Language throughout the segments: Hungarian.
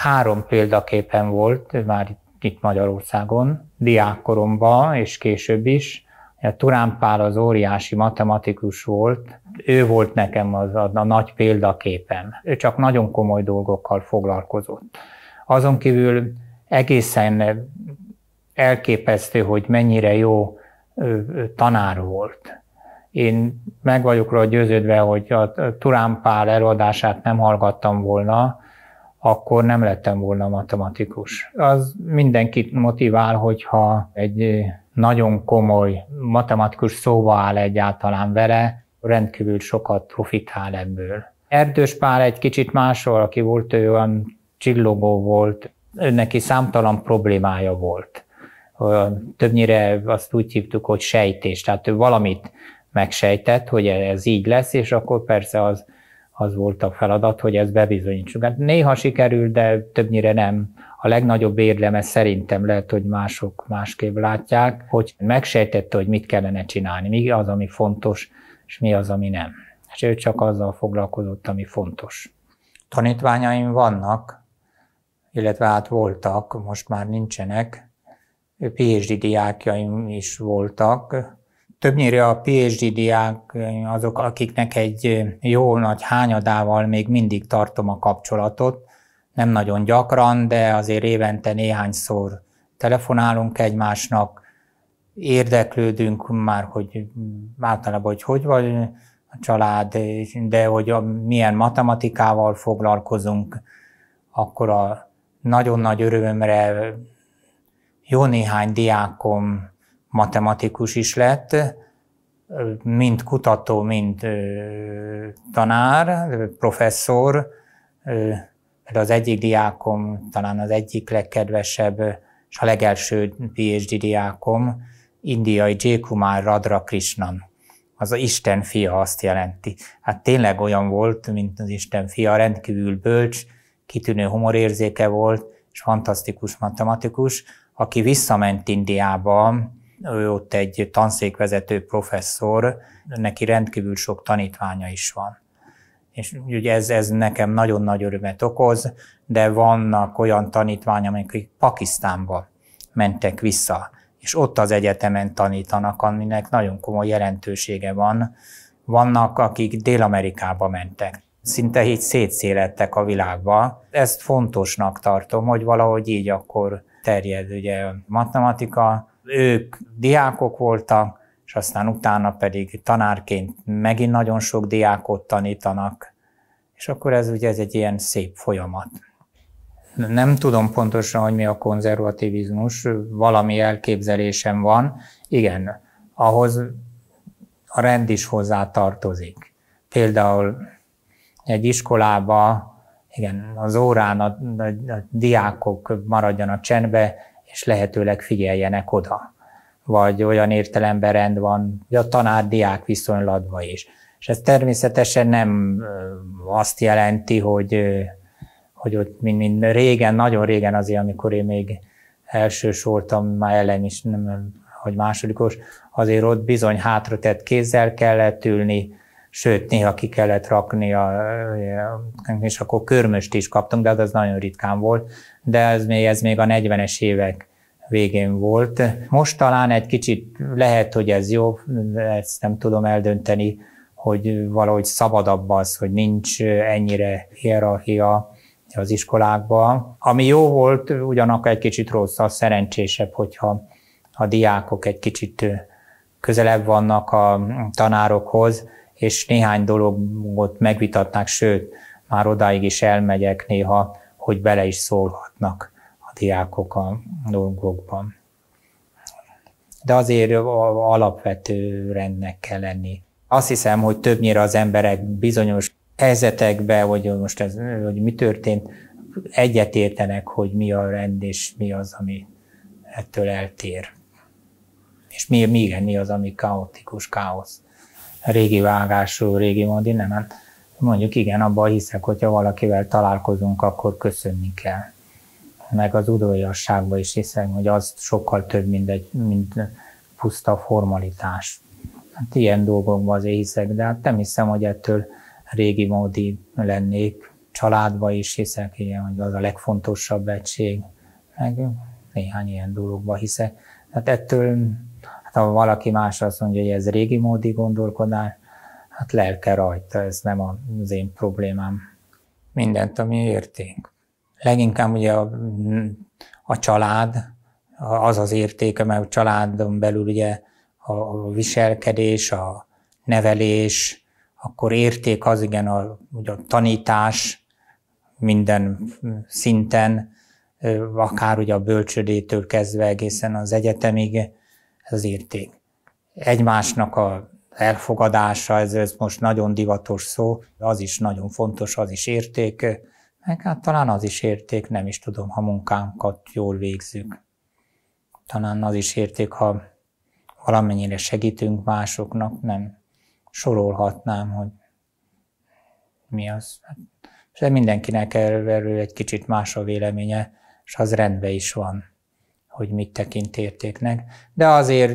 3 példaképen volt már itt Magyarországon, diákkoromban és később is. Turán Pál az óriási matematikus volt, ő volt nekem a nagy példaképem. Ő csak nagyon komoly dolgokkal foglalkozott. Azon kívül egészen elképesztő, hogy mennyire jó tanár volt. Én meg vagyok róla győződve, hogy a Turán Pál előadását nem hallgattam volna, akkor nem lettem volna matematikus. Az mindenkit motivál, hogyha egy nagyon komoly matematikus szóba áll egyáltalán vele, rendkívül sokat profitál ebből. Erdős Pál egy kicsit máshol, aki volt, ő olyan csillogó volt, neki számtalan problémája volt. Többnyire azt úgy hívtuk, hogy sejtés, tehát ő valamit megsejtett, hogy ez így lesz, és akkor persze az volt a feladat, hogy ezt bebizonyítsuk. Hát néha sikerül, de többnyire nem. A legnagyobb érdeme szerintem lehet, hogy mások másképp látják, hogy megsejtette, hogy mit kellene csinálni, mi az, ami fontos, és mi az, ami nem. És ő csak azzal foglalkozott, ami fontos. Tanítványaim vannak, illetve hát voltak, most már nincsenek. PhD diákjaim is voltak. Többnyire a PhD diák azok, akiknek egy jó nagy hányadával még mindig tartom a kapcsolatot. Nem nagyon gyakran, de azért évente néhányszor telefonálunk egymásnak, érdeklődünk már, hogy általában, hogy vagy a család, de hogy milyen matematikával foglalkozunk, akkor a nagyon nagy örömömre jó néhány diákom matematikus is lett, mind kutató, mind tanár, professzor. Az egyik diákom, talán az egyik legkedvesebb, és a legelső PhD diákom, indiai J. Kumar Radhakrishnan. Az Isten fia azt jelenti. Hát tényleg olyan volt, mint az Isten fia, rendkívül bölcs, kitűnő humorérzéke volt, és fantasztikus matematikus, aki visszament Indiába, ő ott egy tanszékvezető professzor, neki rendkívül sok tanítványa is van. És ugye ez nekem nagyon nagy örömet okoz, de vannak olyan tanítványok, akik Pakisztánba mentek vissza, és ott az egyetemen tanítanak, aminek nagyon komoly jelentősége van. Vannak, akik Dél-Amerikába mentek. Szinte így szétszélettek a világba. Ezt fontosnak tartom, hogy valahogy így akkor terjed ugye a matematika. Ők diákok voltak, és aztán utána pedig tanárként megint nagyon sok diákot tanítanak, és akkor ez egy ilyen szép folyamat. Nem tudom pontosan, hogy mi a konzervativizmus, valami elképzelésem van. Igen, ahhoz a rend is hozzá tartozik. Például egy iskolába, igen, az órán a diákok maradjanak csendbe, és lehetőleg figyeljenek oda. Vagy olyan értelemben rend van, hogy a tanár-diák viszonylatban is. És ez természetesen nem azt jelenti, hogy ott mint régen, nagyon régen azért, amikor én még elsős voltam, már ellen is, nem, hogy másodikos, azért ott bizony hátratett kézzel kellett ülni, sőt, néha ki kellett rakni, és akkor körmöst is kaptunk, de az nagyon ritkán volt, de ez még a 40-es évek végén volt. Most talán egy kicsit lehet, hogy ez jó, ezt nem tudom eldönteni, hogy valahogy szabadabb az, hogy nincs ennyire hierarchia az iskolákban. Ami jó volt, ugyanakkor egy kicsit rossz, az szerencsésebb, hogyha a diákok egy kicsit közelebb vannak a tanárokhoz, és néhány dologot megvitatnak, sőt, már odáig is elmegyek néha, hogy bele is szólhatnak a diákok a dolgokban. De azért alapvető rendnek kell lenni. Azt hiszem, hogy többnyire az emberek bizonyos helyzetekben, hogy most hogy mi történt, egyetértenek, hogy mi a rend, és mi az, ami ettől eltér. És mi az, ami kaotikus, káosz. Régi vágású, régi módi, nem, hát mondjuk igen, abban hiszek, hogyha valakivel találkozunk, akkor köszönni kell. Meg az udvariasságban is hiszem, hogy az sokkal több, mint puszta formalitás. Hát ilyen dolgokban azért hiszek, de hát nem hiszem, hogy ettől régi módi lennék. családba is hiszek, igen, hogy az a legfontosabb egység, meg néhány ilyen dologba hiszek. Hát ettől, hát ha valaki más azt mondja, hogy ez régi módi gondolkodás, hát lelke rajta, ez nem az én problémám. Mindent, ami érték. Leginkább ugye a család, az az értéke, mert a családon belül ugye a viselkedés, a nevelés, akkor érték az igen ugye a tanítás minden szinten, akár ugye a bölcsődétől kezdve egészen az egyetemig, ez az érték. Egymásnak az elfogadása, ez most nagyon divatos szó, az is nagyon fontos, az is érték, meg hát talán az is érték, nem is tudom, ha munkánkat jól végzük. Talán az is érték, ha valamennyire segítünk másoknak, nem sorolhatnám, hogy mi az. De mindenkinek erről egy kicsit más a véleménye, és az rendben is van, hogy mit tekint értéknek. De azért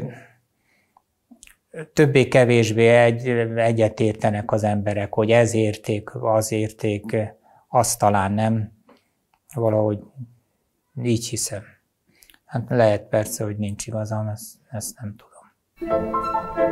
többé-kevésbé egyetértenek az emberek, hogy ez érték, az érték, azt talán nem. Valahogy így hiszem. Hát lehet persze, hogy nincs igazam, ezt nem tudom.